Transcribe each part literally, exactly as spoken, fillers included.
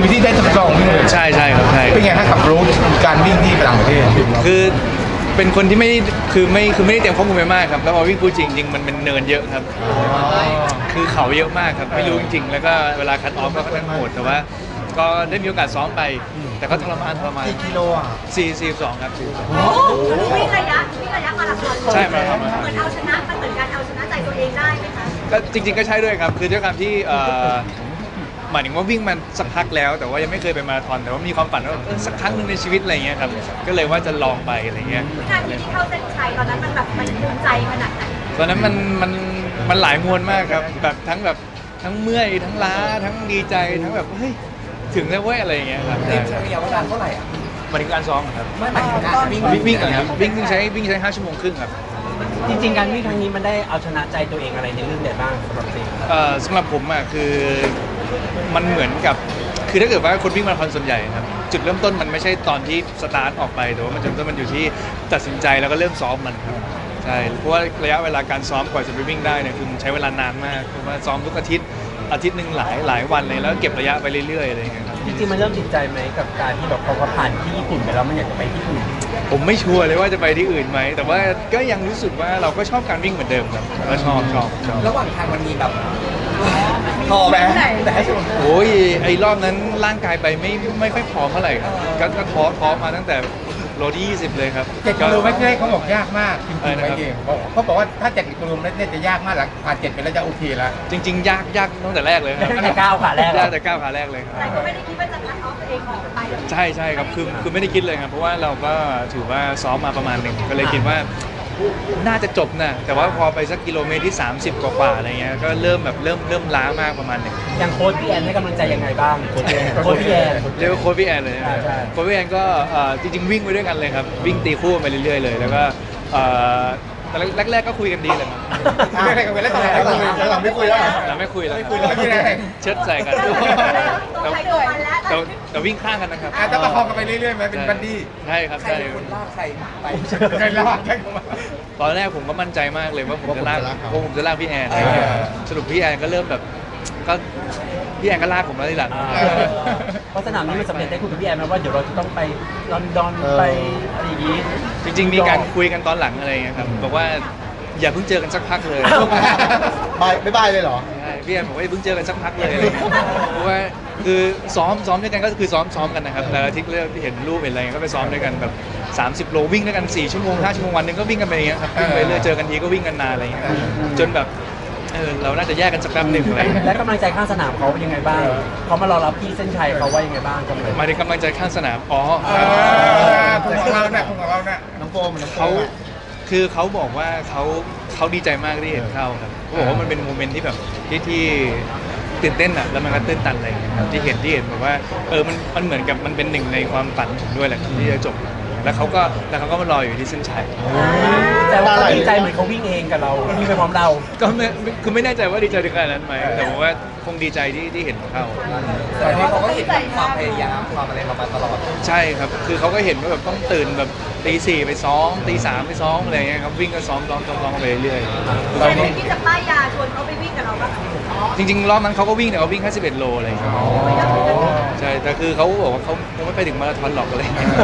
วิธีได้ทดลองวิ่งเลยใช่ใช่ครับใช่เป็นไงฮะกับรูทการวิ่งที่ต่างประเทศคือเป็นคนที่ไม่คือไม่คือไม่ได้เตรียมข้อมูลไปมากครับแล้วพอวิ่งพูดจริงจริงมันเป็นเนินเยอะครับคือเขาเยอะมากครับไม่รู้จริงๆแล้วก็เวลาคัดออฟก็ค่อนข้างโหดแต่ว่าก็ได้มีโอกาสซ้อมไปแต่ก็ทรมานทรมานกี่กิโลอ่ะสี่สี่สองครับวิ่งระยะวิ่งระยะมาราธอนใช่มาราธอนเหมือนเอาชนะมันเหมือนการเอาชนะใจตัวเองได้ไหมคะก็จริงๆก็ใช่ด้วยครับคือด้วยการที่หมายถึงว่าวิ่งมันสักพักแล้วแต่ว่ายังไม่เคยไปมาราธอนแต่ว่ามีความฝันว่าสักครั้งหนึ่งในชีวิตอะไรเงี้ยครับก็เลยว่าจะลองไปอะไรเงี้ยวินาทีที่เข้าเส้นชัยตอนนั้นมันแบบมันภูมิใจขนาดไหนตอนนั้นมันมันมันหลายมวลมากครับแบบทั้งแบบทั้งเมื่อยทั้งล้าทั้งดีใจทั้งแบบเฮ้ยถึงแล้วเว้ยอะไรเงี้ยครับใช้ระยะเวลาเท่าไหร่อ่ะหมายถึงการซ้อมครับไม่หมายถึงการวิ่งวิ่งครับวิ่งใช้วิ่งใช้ห้าชั่วโมงครึ่งครับจริงๆการวิ่งครั้งนี้มันได้เอาชนะใจตัวเองอะไรในเรื่องใดบ้างสำหรับเองสำหรับผมอ่ะคือมันเหมือนกับคือถ้าเกิดว่าคนวิ่งมาราธอนส่วนใหญ่ครับจุดเริ่มต้นมันไม่ใช่ตอนที่สตาร์ทออกไปแต่ว่ามันจุดเริ่มต้นมันอยู่ที่ตัดสินใจแล้วก็เริ่มซ้อมมันครับใช่เพราะว่าระยะเวลาการซ้อมกว่าจะไปวิ่งได้เนี่ยคือมันใช้เวลานานมากเพราะว่าซ้อมทุกอาทิตย์อาทิตย์หนึ่งหลายหลายวันเลยแล้วเก็บระยะไปเรื่อยๆอะไรอย่างเงี้ยครับจริงๆมันเริ่มติดใจไหมกับการที่แบบพอผ่านที่ญี่ปุ่นไปแล้วมันอยากจะไปที่อื่นผมไม่ชัวร์เลยว่าจะไปที่อื่นไหมแต่ว่าก็ยังรู้สึกว่าเราก็ชอบการวิ่งเหมือนเดิมครับก็ชอบชอบชอบระหว่างทางมันมีแบบพอไหมแต่ให้โอ้ยไอ้รอบนั้นร่างกายไปไม่ไม่ค่อยพร้อมเท่าไหร่ครับก็ก็ท้อท้อมาตั้งแต่โลที่ยี่สิบเลยครับเจ็ดกิโลเมตรแรกเขาบอกยากมากจริงๆไม่เองเขาบอกว่าถ้าเจ็ดกิโลเมตรเนี่ยจะยากมากหลังผ่านเจ็ดไปแล้วจะโอเคแล้วจริงๆยากยากตั้งแต่แรกเลยครับตั้งแต่ก้าวขาแรกยากแต่ก้าวขาแรกเลยครับแต่ก็ไม่ได้คิดว่าจะคัดออฟตัวเองออกไปใช่ใช่ครับคือคือไม่ได้คิดเลยครับเพราะว่าเราก็ถือว่าซ้อมมาประมาณหนึ่งก็เลยคิดว่าน่าจะจบนะแต่ว่าพอไปสักกิโลเมตรที่สามสิบกว่าๆอะไรเงี้ยก็เริ่มแบบเริ่มเริ่มล้ามากประมาณหนึ่งอย่างโค้ชพี่แอนให้กำลังใจยังไงบ้างโค้ชพี่แอนเรียกว่าโค้ชพี่แอนเลยโค้ชพี่แอนก็จริงๆวิ่งไปด้วยกันเลยครับวิ่งตีคู่ไปเรื่อยๆเลยแล้วก็แต่แรกๆก็คุยกันดีเลยมั้งไม่คุยแล้วหลังไม่คุยแล้วหลังไม่คุยแล้วไม่คุยแล้วไม่ได้เชิดใส่กันแต่แต่วิ่งข้างกันนะครับจะประคองกันไปเรื่อยๆไหมเป็นบัดดี้ใช่ครับใครเป็นคนลากใครไปใครลากใครมาตอนแรกผมก็มั่นใจมากเลยว่าผมจะลากผมจะลากพี่แอนสรุปพี่แอนก็เริ่มแบบก็พี่แอนก็ลากผมแล้วทีหลังเพราะสนามนี้มันสำเร็จได้คุยกับพี่แอนไหมว่าเดี๋ยวเราจะต้องไปลอนดอนไปอะไรอย่างนี้จริงๆมีการคุยกันตอนหลังอะไรเงี้ยครับบอกว่าอย่าเพิ่งเจอกันสักพักเลยบายไม่บายเลยเหรอใช่พี่แอนบอกว่าอย่าเพิ่งเจอกันสักพักเลยเพราะว่าคือซ้อมซ้อมด้วยกันก็คือซ้อมซ้อมกันนะครับแต่ละอาทิตย์ที่เห็นรูปเห็นอะไรก็ไปซ้อมด้วยกันแบบสามสิบโลวิ่งด้วยกันสี่ชั่วโมงห้าชั่วโมงวันนึงก็วิ่งกันไปอย่างเงี้ยครับวิ่งไปเรื่อยเจอกันทีก็วิ่งกันนานอะไรเงี้ยจนแบบเออเราน่าจะแยกกันสักแป๊บหนึ่งอะไรและกำลังใจข้างสนามเขาเป็นยังไงบ้างเขามารอรับที่เส้นชัยเขาว่ายังไงบ้างกำลังหมายถึงกำลังใจข้างสนามอ๋อของเราเนี่ยของเราเนี่ยน้องโฟมเขาคือเขาบอกว่าเขาเขาดีใจมากที่เห็นเข้าครับเขาบอกว่ามันเป็นโมเมนต์ที่แบบที่ที่ตื่นเต้นอ่ะแล้วมันก็ตื่นตันอะไรอย่างเงี้ยครับที่เห็นที่เห็นแบบว่าเออมันมันเหมือนกับมันเป็นหนึ่งในความฝันผมด้วยแหละที่จะจบแล้วเขาก็แล้วเขาก็มารออยู่ที่เส้นชัยแต่ว่าดีใจเหมือนเขาวิ่งเองกับเราวิ่งไปพร้อมเราก็ไม่คือไม่แน่ใจว่าดีใจถึงขนาดนั้นไหมแต่ผมว่าคงดีใจที่ที่เห็นเขาแต่ที่เขาก็เห็นความพยายามความอะไรมาตลอดใช่ครับคือเขาก็เห็นว่าแบบต้องตื่นแบบตีสี่ไปซ้อมตีสามไปซ้อมอะไรเงี้ยครับวิ่งก็ซ้อมซ้อมซ้อมซ้อมไปเรื่อยๆเราไม่คิดจะป้ายยาชวนเขาไปวิ่งกับเราบ้างจริงๆรอบนั้นเขาก็วิ่งแต่เขาวิ่งแค่สิบเอ็ดโลอะไรอย่างเงี้ยใช่แต่คือเขาบอกว่าเขาคงไม่ไปถึงมาราธอนหรอกอะไรอย่างเงี้ย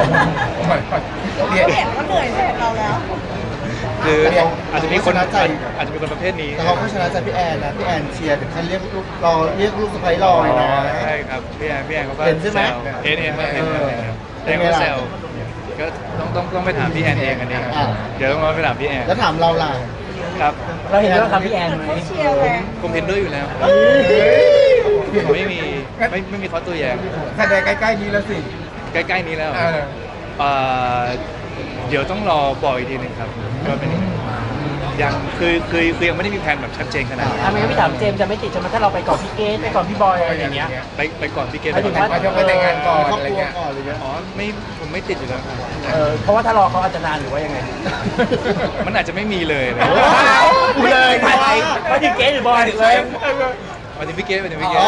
เขาเห็นเขาเหนื่อยแทนเราแล้วคืออาจจะมีคนอาจจะมีคนประเภทนี้แต่เขาก็ชนะใจพี่แอนนะพี่แอนเชียร์ถึงขั้นเรียกลูกรอเรียกลูกสะใภ้รอเลยนะใช่ครับพี่แอนพี่แอนเขาก็เห็นใช่ไหมเห็นเห็นเห็นเห็นเขาแซวก็ต้องต้องต้องไปถามพี่แอนเองอันนี้เดี๋ยวต้องไปถามพี่แอนแล้วถามเราล่ะครับเราเห็นด้วยกับพี่แอนไหมผมเห็นด้วยอยู่แล้วไม่มีไม่ไม่มีข้อตัวแย้งแค่ใกล้ๆนี้แล้วสิใกล้ๆนี้แล้วเดี๋ยวต้องรอบอกอีกทีหนึ่งครับก็เป็นยังคือคือคือยังไม่ได้มีแผนแบบชัดเจนขนาดนั้นทำไมพี่ถามเจมจะไม่ติดใช่ไหมถ้าเราไปก่อนพี่เกตไปก่อนพี่บอยอะไรอย่างเงี้ยไปไปก่อนพี่เกตไปถึงว่าจะไปแต่งงานก่อนอะไรเงี้ยอ๋อไม่ผมไม่ติดอยู่แล้วเออเพราะว่าถ้ารอเขาอาจจะนานหรือว่ายังไงมันอาจจะไม่มีเลยนะเลยไปไปถึงเกตหรือบอยถึงเลยไปถึงพี่เกตไปถึงพี่เกต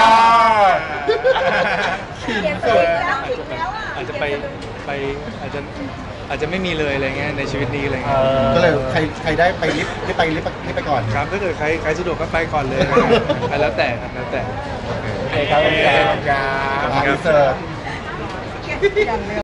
อาจจะไปไปอาจจะอาจจะไม่มีเลยอะไรเงี้ยในชีวิตนี้อะไรเงี้ยก็เลยใครใครได้ไปลิฟต์ที่ไปลิฟต์ที่ไปก่อนครับถ้าเกิดใครใครสะดวกก็ไปก่อนเลยแล้วแต่ครับแล้วแต่เคครับโอเคครับขอบคุณครับอินเสิร์ต